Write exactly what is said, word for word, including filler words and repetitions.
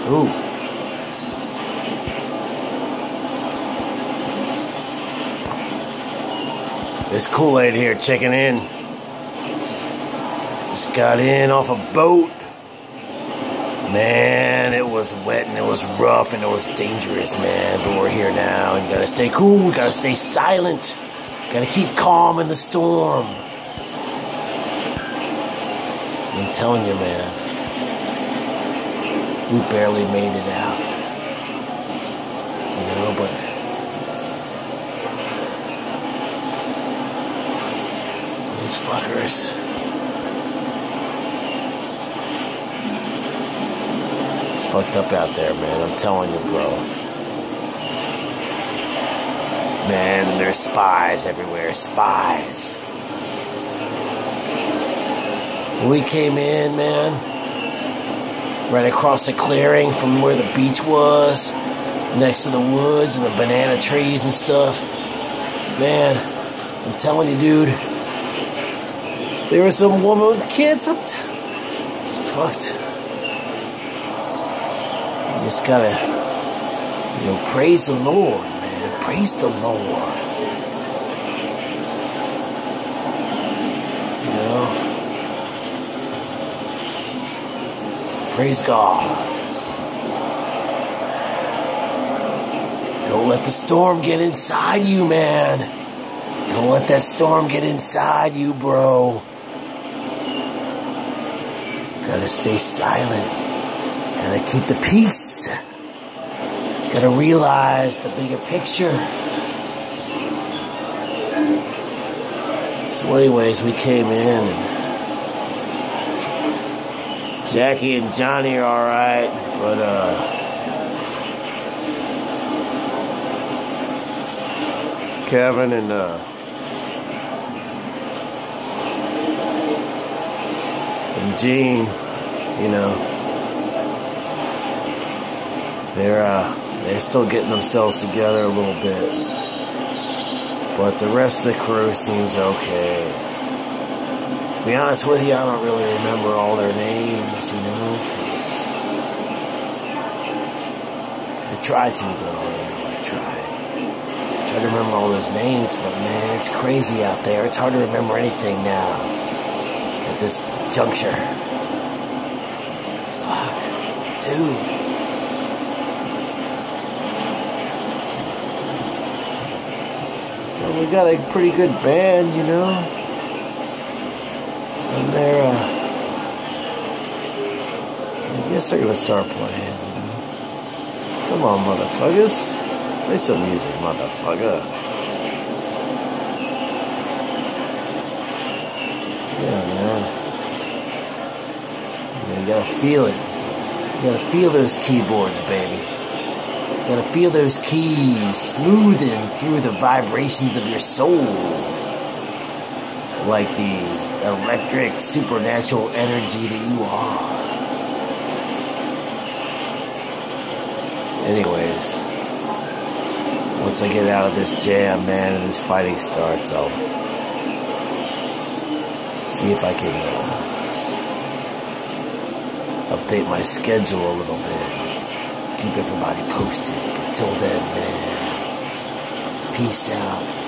Ooh. This Kool-Aid here checking in. Just got in off a boat. Man, it was wet and it was rough and it was dangerous, man. But we're here now and you gotta stay cool, we gotta stay silent. Gotta keep calm in the storm. I'm telling you, man. We barely made it out. You know, but these fuckers. It's fucked up out there, man. I'm telling you, bro. Man, there's spies everywhere. Spies. We came in, man, right across the clearing from where the beach was, next to the woods and the banana trees and stuff. Man, I'm telling you, dude, there was some woman with kids up. T it's fucked. You just gotta, you know, praise the Lord, man. Praise the Lord. You know? Praise God. Don't let the storm get inside you, man. Don't let that storm get inside you, bro. Gotta stay silent. Gotta keep the peace. Gotta realize the bigger picture. So anyways, we came in and Jackie and Johnny are alright, but uh Kevin and uh and Gene, you know, they're uh they're still getting themselves together a little bit. But the rest of the crew seems okay. To be honest with you, I don't really remember all their names, you know. I try to, though. You know, I try. I try to remember all those names, but man, it's crazy out there. It's hard to remember anything now at this juncture. Fuck, dude. Well, we got a pretty good band, you know. And they're, uh, I guess they're gonna start playing. You know? Come on, motherfuckers. Play some music, motherfucker. Yeah, man. You gotta feel it. You gotta feel those keyboards, baby. You gotta feel those keys smoothing through the vibrations of your soul. Like the electric, supernatural energy that you are. Anyways, once I get out of this jam, man, and this fighting starts, I'll see if I can uh, update my schedule a little bit. Keep everybody posted. Until then, man, peace out.